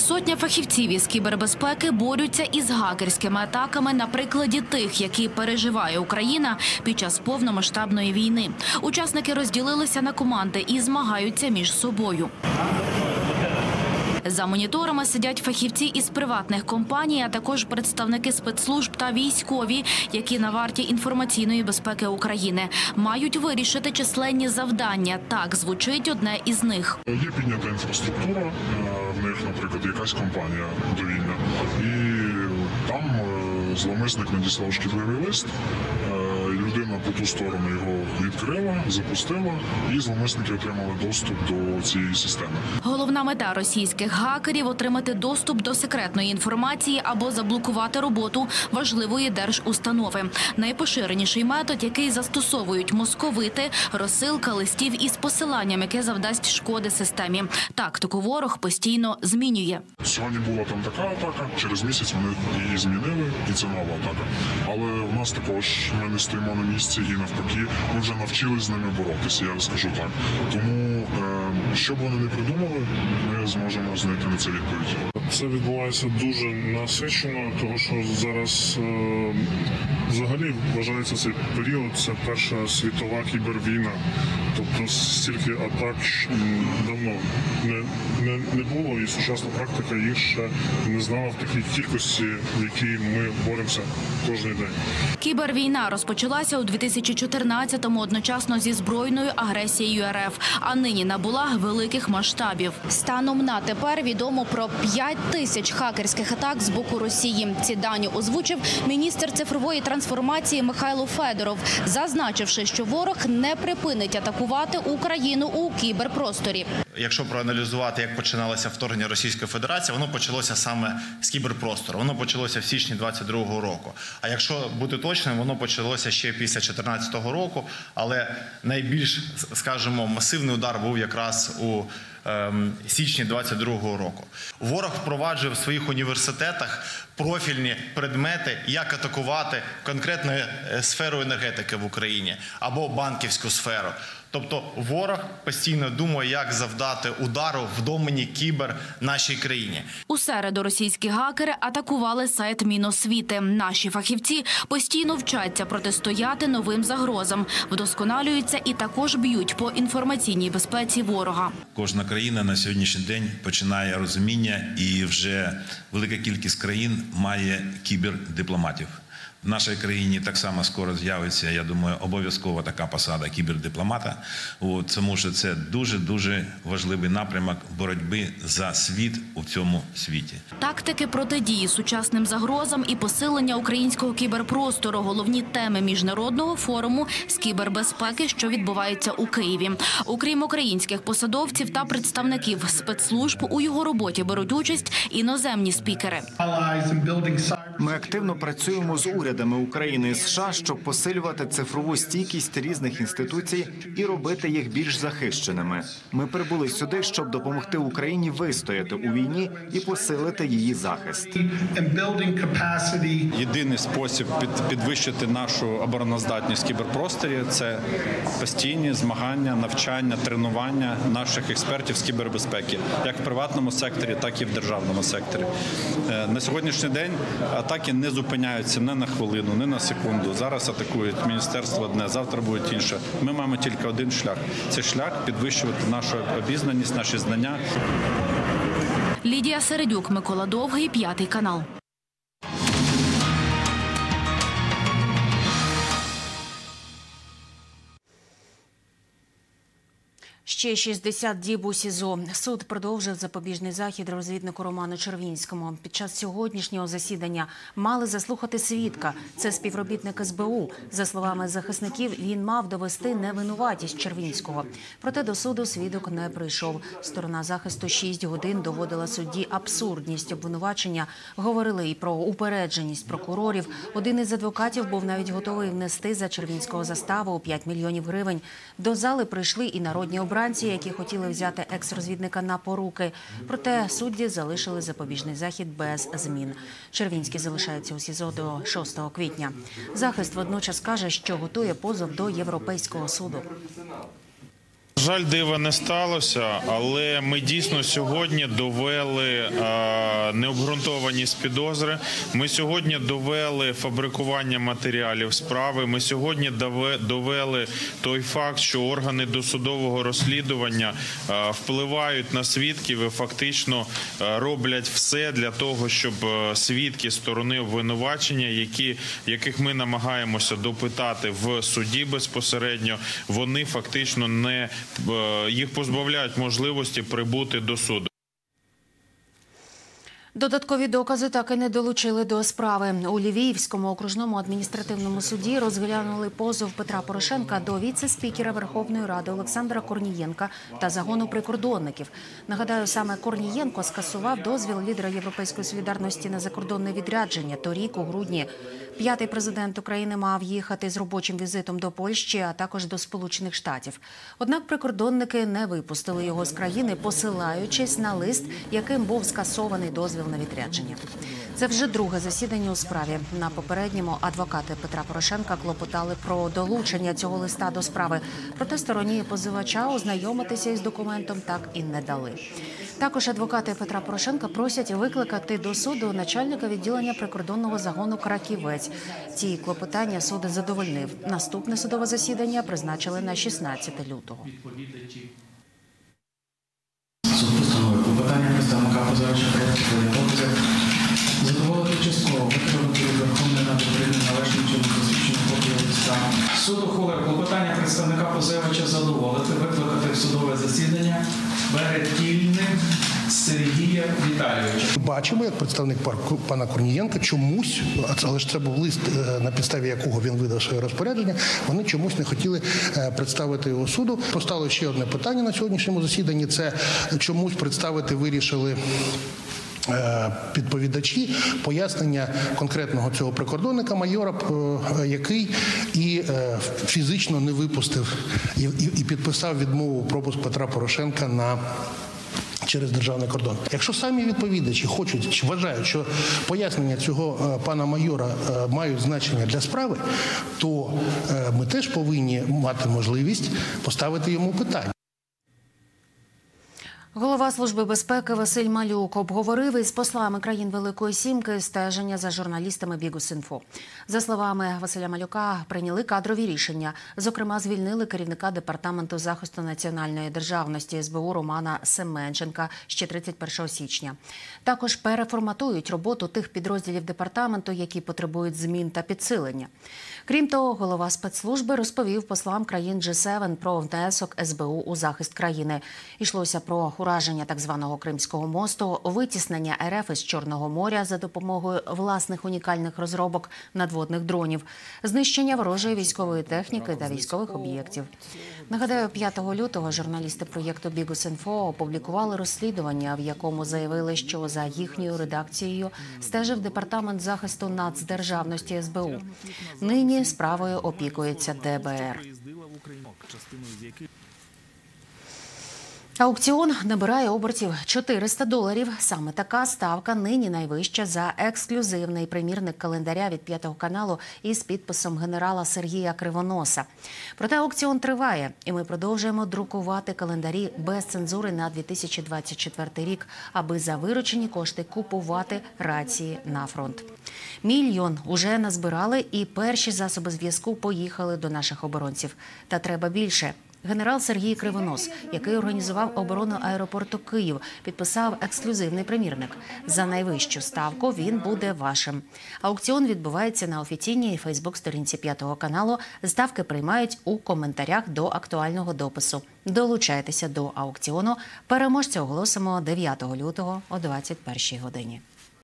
Сотня фахівців із кібербезпеки борються із хакерськими атаками на прикладі тих, які переживає Україна під час повномасштабної війни. Учасники розділилися на команди і змагаються між собою. За моніторами сидять фахівці із приватних компаній, а також представники спецслужб та військові, які на варті інформаційної безпеки України. Мають вирішити численні завдання. Так звучить одне із них. Є піднята інфраструктура, в них, наприклад, якась компанія довільна. І там зловмисник надіслав шкідливий лист, людина по ту сторону його відкрила, запустила, і зловмисники отримали доступ до цієї системи. Головна мета російських хакерів – отримати доступ до секретної інформації або заблокувати роботу важливої держустанови. Найпоширеніший метод, який застосовують московити – розсилка листів із посиланням, яке завдасть шкоди системі. Тактику ворог постійно змінює. Сьогодні була там така атака, через місяць вони її змінили, і це нова атака. Але в нас також ми не стоїмо на місці, і навпаки, ми вже навчились з ними боротися, я скажу так. Тому, що б вони не придумали, ми зможемо знайти на це відповідь. Це відбувається дуже насичено, тому що зараз взагалі вважається цей період, це Перша світова кібервійна. Тобто стільки атак давно не було, і сучасна практика їх ще не знала в такій кількості, в якій ми боремося кожен день. Кібервійна розпочалася у 2014-му одночасно зі збройною агресією РФ, а нині набула великих масштабів. Станом на тепер відомо про 5 тисяч хакерських атак з боку Росії. Ці дані озвучив міністр цифрової трансформації Михайло Федоров, зазначивши, що ворог не припинить атакувати Україну у кіберпросторі. Якщо проаналізувати, як починалося вторгнення Російської Федерації, воно почалося саме з кіберпростору. Воно почалося в січні 22-го року. А якщо бути точним, воно почалося ще після 2014 року, але найбільш, скажімо, масивний удар був якраз у січні 22-го року. Ворог впроваджує в своїх університетах профільні предмети, як атакувати конкретну сферу енергетики в Україні або банківську сферу. Тобто ворог постійно думає, як завдати удару в домені кібер нашій країні. У середу російські хакери атакували сайт Міносвіти. Наші фахівці постійно вчаться протистояти новим загрозам, вдосконалюються і також б'ють по інформаційній безпеці ворога. Кожна країна на сьогоднішній день починає розуміння, і вже велика кількість країн має кібердипломатів. В нашій країні так само скоро з'явиться, я думаю, обов'язково така посада кібердипломата, тому що це дуже-дуже важливий напрямок боротьби за світ у цьому світі. Тактики протидії сучасним загрозам і посилення українського кіберпростору – головні теми міжнародного форуму з кібербезпеки, що відбувається у Києві. Окрім українських посадовців та представників спецслужб, у його роботі беруть участь іноземні спікери. Ми активно працюємо з урядами України і США, щоб посилювати цифрову стійкість різних інституцій і робити їх більш захищеними. Ми прибули сюди, щоб допомогти Україні вистояти у війні і посилити її захист. Єдиний спосіб підвищити нашу обороноздатність в кіберпросторі – це постійні змагання, навчання, тренування наших експертів з кібербезпеки, як в приватному секторі, так і в державному секторі. На сьогоднішній день атаки не зупиняються не на хвилину, не на секунду. Зараз атакують міністерство одне, завтра буде інше. Ми маємо тільки один шлях. Це шлях підвищувати нашу обізнаність, наші знання. Лідія Середюк, Микола Довгий, 5 канал. Ще 60 діб у СІЗО. Суд продовжив запобіжний захід розвіднику Роману Червінському. Під час сьогоднішнього засідання мали заслухати свідка. Це співробітник СБУ. За словами захисників, він мав довести невинуватість Червінського. Проте до суду свідок не прийшов. Сторона захисту 6 годин доводила судді абсурдність обвинувачення. Говорили і про упередженість прокурорів. Один із адвокатів був навіть готовий внести за Червінського заставу у 5 мільйонів гривень. До зали прийшли і народні обранці, які хотіли взяти екс-розвідника на поруки. Проте судді залишили запобіжний захід без змін. Червінський залишається у СІЗО до 6 квітня. Захист водночас каже, що готує позов до Європейського суду. Жаль, дива не сталося, але ми дійсно сьогодні довели необґрунтованість підозри. Ми сьогодні довели фабрикування матеріалів справи. Ми сьогодні довели той факт, що органи досудового розслідування впливають на свідків і фактично роблять все для того, щоб свідки сторони обвинувачення, яких ми намагаємося допитати в суді безпосередньо, вони фактично їх позбавляють можливості прибути до суду. Додаткові докази так і не долучили до справи. У Львівському окружному адміністративному суді розглянули позов Петра Порошенка до віце-спікера Верховної Ради Олександра Корнієнка та загону прикордонників. Нагадаю, саме Корнієнко скасував дозвіл лідера Європейської солідарності на закордонне відрядження. Торік, у грудні, п'ятий президент України мав їхати з робочим візитом до Польщі, а також до Сполучених Штатів. Однак прикордонники не випустили його з країни, посилаючись на лист, яким був скасований дозвіл на відрядження. Це вже друге засідання у справі. На попередньому адвокати Петра Порошенка клопотали про долучення цього листа до справи. Проте стороні позивача ознайомитися із документом так і не дали. Також адвокати Петра Порошенка просять викликати до суду начальника відділення прикордонного загону «Краківець». Ці клопотання суд задовольнив. Наступне судове засідання призначили на 16 лютого. Суд постановив клопотання представника позивача задоволити частково витребувати від Верховної Ради України належним чином засвідчену копію листа. Суд ухвалив клопотання представника позивача задоволити, викликати в судове засідання Беретільним Сергія Віталійовича. Бачимо, як представник пана Корнієнка чомусь, але ж це був лист, на підставі якого він видав своє розпорядження, вони чомусь не хотіли представити його суду. Постало ще одне питання на сьогоднішньому засіданні, це чомусь представити вирішили підповідачі пояснення конкретного цього прикордонника, майора, який і фізично не випустив і підписав відмову пропуск Петра Порошенка через державний кордон. Якщо самі відповідачі хочуть чи вважають, що пояснення цього пана майора мають значення для справи, то ми теж повинні мати можливість поставити йому питання. Голова Служби безпеки Василь Малюк обговорив із послами країн Великої Сімки стеження за журналістами Bihus.info. За словами Василя Малюка, прийняли кадрові рішення. Зокрема, звільнили керівника Департаменту захисту національної державності СБУ Романа Семенченка ще 31 січня. Також переформатують роботу тих підрозділів департаменту, які потребують змін та підсилення. Крім того, голова спецслужби розповів послам країн G7 про внесок СБУ у захист країни. Йшлося про ураження так званого Кримського мосту, витіснення РФ із Чорного моря за допомогою власних унікальних розробок надводних дронів, знищення ворожої військової техніки та військових об'єктів. Нагадаю, 5 лютого журналісти проєкту Bihus.info опублікували розслідування, в якому заявили, що за їхньою редакцією стежив Департамент захисту нацдержавності СБУ. Нині справою опікується ДБР. Аукціон набирає обертів $400. Саме така ставка нині найвища за ексклюзивний примірник календаря від 5 каналу із підписом генерала Сергія Кривоноса. Проте аукціон триває, і ми продовжуємо друкувати календарі без цензури на 2024 рік, аби за виручені кошти купувати рації на фронт. 1 мільйон уже назбирали, і перші засоби зв'язку поїхали до наших оборонців. Та треба більше. Генерал Сергій Кривонос, який організував оборону аеропорту Київ, підписав ексклюзивний примірник. За найвищу ставку він буде вашим. Аукціон відбувається на офіційній фейсбук-сторінці 5 каналу. Ставки приймають у коментарях до актуального допису. Долучайтеся до аукціону. Переможця оголосимо 9 лютого о 21 годині.